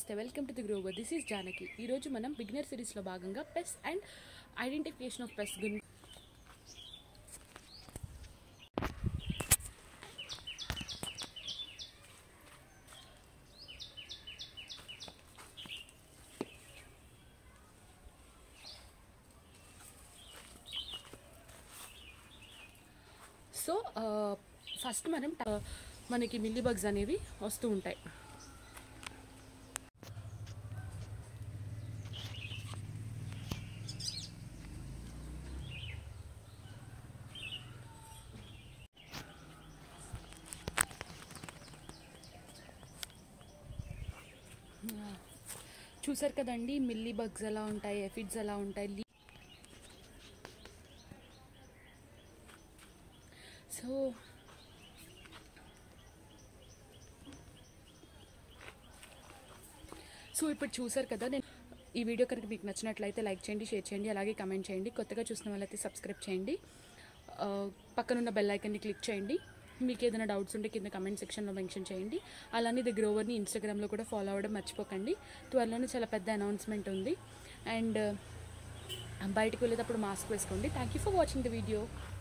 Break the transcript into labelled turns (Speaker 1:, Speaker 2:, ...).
Speaker 1: నమస్తే, welcome to the Grower. This is Janaki. ఈరోజు మనం బిగినర్ సిరీస్లో భాగంగా pest and identification of pest గురించి ఫస్ట్ మనకి మిల్లీ బగ్స్ అనేవి వస్తూ ఉంటాయి. చూసారు కదండి, మిల్లీ బగ్స్ ఎలా ఉంటాయి, ఎఫిడ్స్ ఎలా ఉంటాయి. సో ఇప్పుడు చూసారు కదా. నేను ఈ వీడియో కనుక మీకు నచ్చినట్లయితే లైక్ చేయండి, షేర్ చేయండి, అలాగే కమెంట్ చేయండి. కొత్తగా చూసిన వాళ్ళైతే సబ్స్క్రైబ్ చేయండి. పక్కనున్న బెల్ ఐకాన్ని క్లిక్ చేయండి. మీకు ఏదైనా డౌట్స్ ఉంటే కింద కమెంట్ సెక్షన్లో మెన్షన్ చేయండి. అలానే ది గ్రోవర్ని ఇన్స్టాగ్రామ్లో కూడా ఫాలో అవ్వడం మర్చిపోకండి. త్వరలోనే చాలా పెద్ద అనౌన్స్మెంట్ ఉంది. అండ్ బయటకు వెళ్ళేటప్పుడు మాస్క్ వేసుకోండి. Thank you for watching the video.